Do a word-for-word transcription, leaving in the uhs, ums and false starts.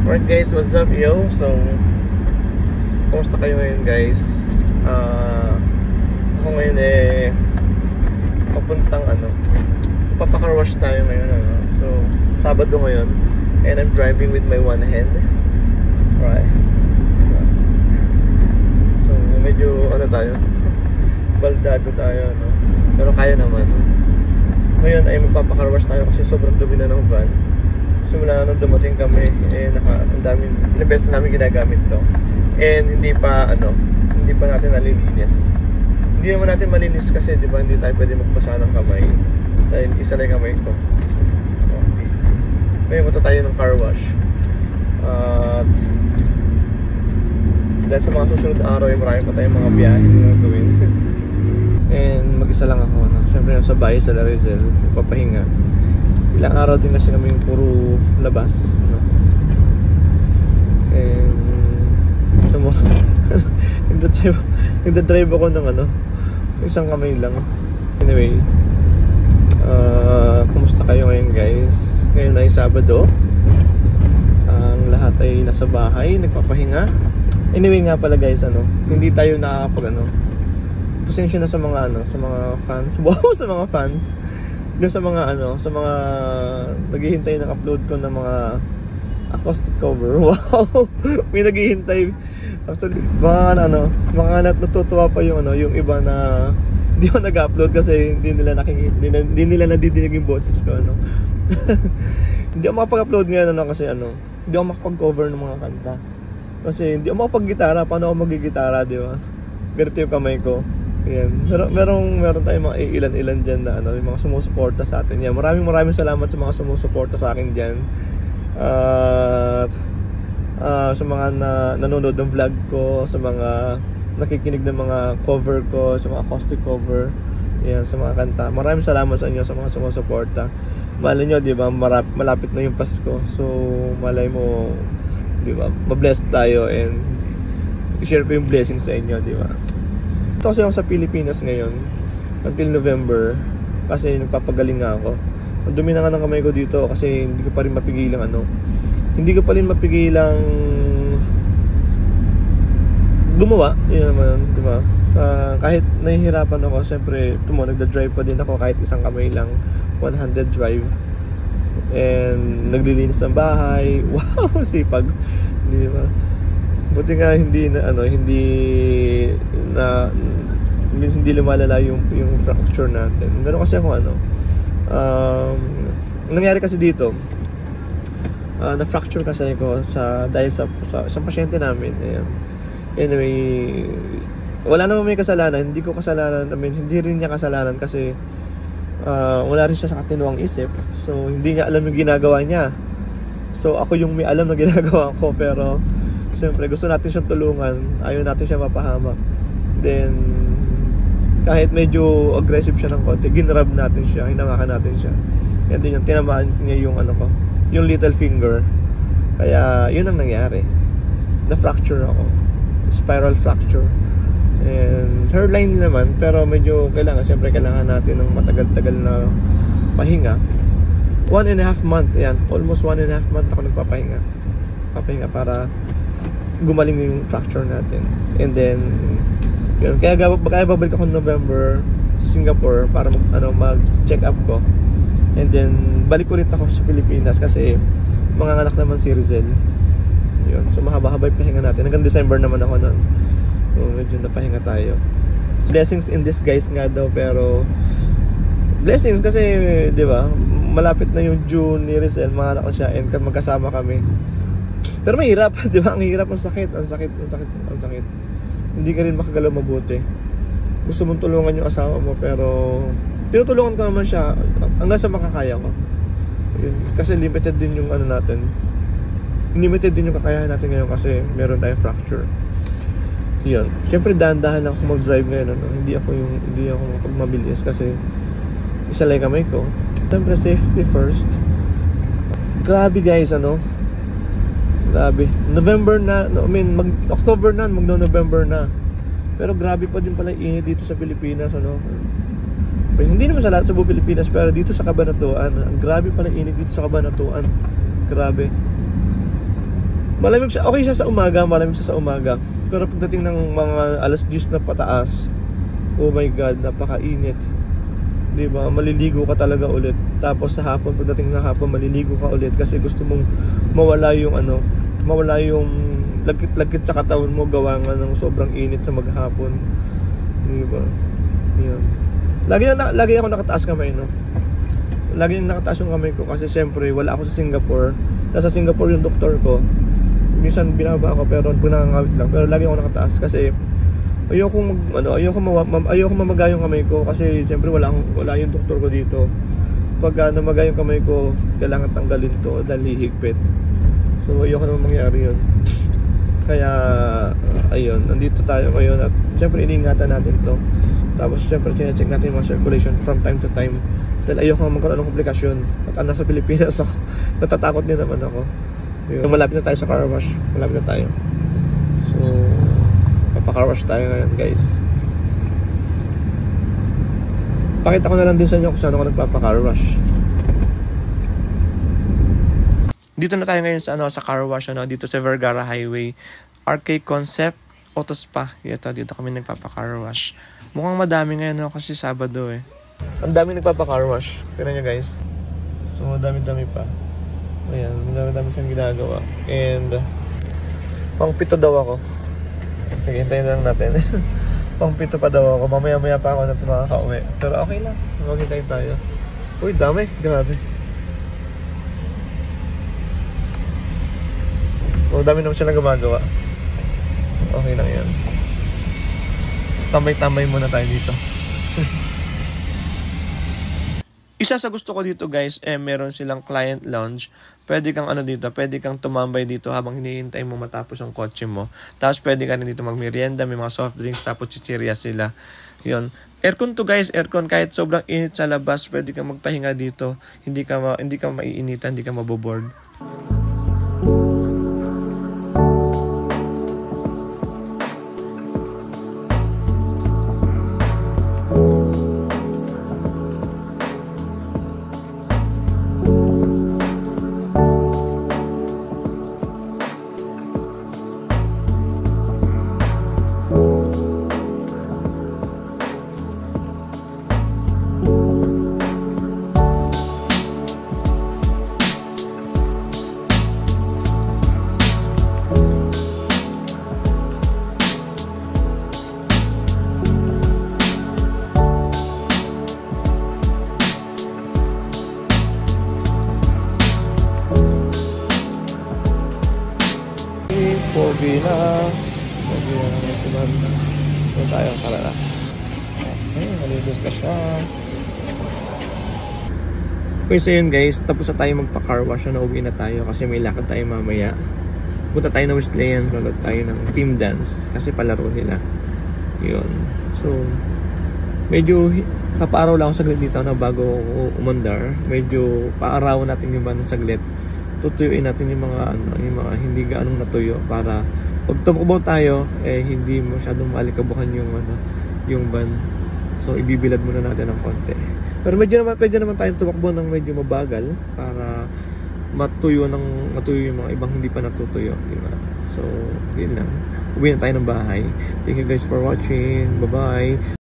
Alright guys, what's up yo? So, kumusta kayo ngayon guys? Uh, ako ngayon eh papuntang ano, papakarwash tayo ngayon ano? So, Sabado ngayon, and I'm driving with my one hand. Right. So, medyo ano tayo, baldado tayo ano? Pero kaya naman. Ngayon ay magpapakarwash tayo kasi sobrang dumi na ng van. Simula nung dumating kami, eh, naka, ang daming, ilang beses namin ginagamit to. And hindi pa, ano, hindi pa natin nalilinis. Hindi naman natin malinis kasi, di ba, hindi tayo pwede magpasa ng kamay. Dahil isa lang kamay ko. So, okay. Ngayon, punta tayo ng car wash. At, dahil sa mga susunod na araw, eh, marami pa tayong mga biyahe na gawin. And mag-isa lang ako, no? Siyempre, nasa bahay sa Larizal, papahinga. Ilang araw din kasi kami yung puro labas, no? And tamo, nagda-drive nagda-drive ako ng ano, isang kamay lang. Anyway, uh, kumusta kayo ngayon guys? Ngayon ay Sabado. Ang lahat ay nasa bahay, nagpapahinga. Anyway nga pala guys, ano, hindi tayo nakakapag ano. Pasensya na sa mga ano, sa mga fans. Wow, sa mga fans. Doon sa mga ano, sa mga naghihintay ng upload ko ng mga acoustic cover. Wow! May naghihintay. Actually, mga ano, mga natutuwa pa yung ano, yung iba na hindi ko nag-upload kasi hindi nila nakikita, hindi, hindi nila nadidinig yung boses ko, ano. Hindi ako makapag-upload ngayon ano kasi ano, hindi ako makapag-cover ng mga kanta. Kasi hindi ako makapag-gitara, paano ako mag-gitara, di ba? Ganito yung kamay ko. Yan. Meron merong meron tayong mga ilan-ilan diyan na ano, yung mga sumusuporta sa atin. Yan. Maraming maraming salamat sa mga sumusuporta sa akin diyan. At uh, uh, sa mga na, nanonood ng vlog ko, sa mga nakikinig ng mga cover ko, sa mga acoustic cover, yan, sa mga kanta. Maraming salamat sa inyo sa mga sumusuporta. Malay nyo, 'di ba, malapit na yung Pasko. So, malay mo, 'di ba, ma-bless tayo and i-share ko yung blessings sa inyo, 'di ba? Kasi ako sa Pilipinas ngayon until November kasi nagpapagaling nga ako. Ang dumi na nga ng kamay ko dito kasi hindi ko pa rin mapigilang ano, hindi ko pa rin mapigilang gumawa. Yun naman, di ba? Uh, kahit nahihirapan ako, siyempre tumo, nagda-drive pa din ako kahit isang kamay lang, one hundred drive, and naglilinis ng bahay. Wow, sipag, di ba? Buti nga hindi na ano, hindi na hindi lumalala yung yung fracture natin. Pero kasi ako ano, um, nangyari kasi dito, uh, na fracture kasi ako sa dahil sa sa isang pasyente namin. Ayan. Anyway, wala naman may kasalanan, hindi ko kasalanan, I mean, hindi rin niya kasalanan kasi uh, wala rin siya sa katinuang isip. So hindi niya alam yung ginagawa niya. So ako yung may alam na ginagawa ko, pero siyempre gusto natin siyang tulungan, ayaw natin siya mapahamak. Then kahit medyo aggressive siya ng konti, ginrab natin siya, hinangakan natin siya. And then yung tinamaan niya yung ano ko, yung little finger. Kaya yun ang nangyari. Na-fracture ako, spiral fracture. And hairline naman, pero medyo kailangan, siyempre kailangan natin ng matagal-tagal na pahinga. One and a half month, yan, almost one and a half month ako nagpapahinga. Papahinga para gumaling yung fracture natin. And then yun, kaya kaya babalik ako ng November sa Singapore para mag, ano, mag-check up ko. And then balik ulit ako sa Pilipinas kasi manganganak naman si Rizel. Yun, so mahaba-haba yung pahinga natin. Hanggang December naman ako nun. So medyo napahinga tayo. Blessings in disguise nga daw, pero blessings kasi, di ba, malapit na yung June ni Rizel, manganak ko siya and magkasama kami. Pero mahirap, di ba? Ang hirap, ang sakit, ang sakit, ang sakit, ang sakit. Hindi ka rin makagalaw mabuti. Gusto mong tulungan yung asawa mo, pero tinutulungan ko naman siya hanggang sa makakaya ko. Yun. Kasi limited din yung ano natin. Limited din yung kakayahan natin ngayon kasi meron tayong fracture. Yun. Siyempre dahan-dahan lang ako mag-drive ngayon, ano? Hindi ako yung hindi ako mabilis kasi isa lang kamay ko. Siyempre safety first. Grabe guys, ano? Grabe. November na, no, I mean, mag October na, magno-November na. Pero grabe pa din pala init dito sa Pilipinas, ano? Pero hindi naman sa lahat sa buong Pilipinas, pero dito sa Cabanatuan, ang grabe pala init dito sa Cabanatuan. Grabe. malamig siya. Okay siya sa umaga, malamig siya sa umaga. Pero pagdating ng mga alas diyes na pataas, oh my god, napakainit. 'Di ba? Maliligo ka talaga ulit. Tapos sa hapon, pagdating sa hapon, maliligo ka ulit kasi gusto mong mawala yung ano, mawala yung lagkit-lagkit sa katawan mo gawa nga ng sobrang init sa maghapon. 'Di ba? Yan. Lagi na lagi ako nakataas kamay, no. Lagi nang nakataas yung kamay ko kasi siyempre wala ako sa Singapore. Nasa Singapore yung doktor ko. Minsan binaba ako pero pag nakangawit lang, pero lagi ako nakataas kasi ayoko mag ano, ayoko ma, ayoko mamaga yung kamay ko kasi siyempre wala akong, wala yung doktor ko dito. Pag uh, namaga yung kamay ko, kailangan tanggalin to dahil hihigpit. So ayoko naman mangyari yun. Kaya uh, ayun, nandito tayo ngayon at siyempre iniingatan natin to. Tapos siyempre chine-check natin yung mga circulation from time to time dahil ayoko magkaroon ng komplikasyon. At ang nasa Pilipinas ako, natatakot din naman ako. Yung malapit na tayo sa car wash. Malapit na tayo. So papa-car wash tayo ngayon, guys. Pakita ko na lang din sa inyo kung saan ako nagpapa-car wash. Dito na tayo ngayon sa ano, sa car wash, ano, dito sa Vergara Highway. R K Concept Auto Spa. Ito, dito kami nagpapa-car wash. Mukhang madami ngayon, no, kasi Sabado eh. Ang dami nagpapa-car wash. Tignan nyo, guys. So madami-dami pa. Ayan, madami-dami siyang ginagawa. And pang pito daw ako. Sige, hintayin lang natin. Pang pito pa daw ako. Mamaya-maya pa ako na makaka-uwi. Pero okay lang. Mag-hintayin tayo. Uy, dami. Grabe. O, dami naman siya na gumagawa. Okay lang yan. Tambay-tambay muna tayo dito. Isa sa gusto ko dito, guys, eh meron silang client lounge. Pwede kang ano dito, pwede kang tumambay dito habang hinihintay mo matapos ang kotse mo. Tapos pwede ka rin dito magmerienda, may mga soft drinks, tapos chichirya sila. Yun. Aircon to, guys, aircon. Kahit sobrang init sa labas, pwede kang magpahinga dito. Hindi ka, ma hindi ka maiinitan, hindi ka maboboard. Pogi na. Pogi na naman si Manda. Doon tayo, tara na. Okay, malinis na siya. Okay, so yun, guys. Tapos na tayo magpa-car wash. Nauwi na tayo kasi may lakad tayo mamaya. Punta tayo ng Wesleyan. Nalod tayo ng team dance kasi palaro nila. Yun. So, medyo papaaraw lang ako saglit dito na bago umandar. Medyo paarawan natin yung banda saglit. Tutuyuin natin yung mga ano, yung mga hindi gaanong natuyo para pag tumakbo tayo eh hindi masyadong maalikabukan yung ano, yung van. So ibibilad muna natin ng konti. Pero medyo naman pwede naman tayo tumakbo ng medyo mabagal para matuyo ng matuyo yung mga ibang hindi pa natutuyo, di ba? So, yun lang. Uwi na tayo ng bahay. Thank you guys for watching. Bye-bye.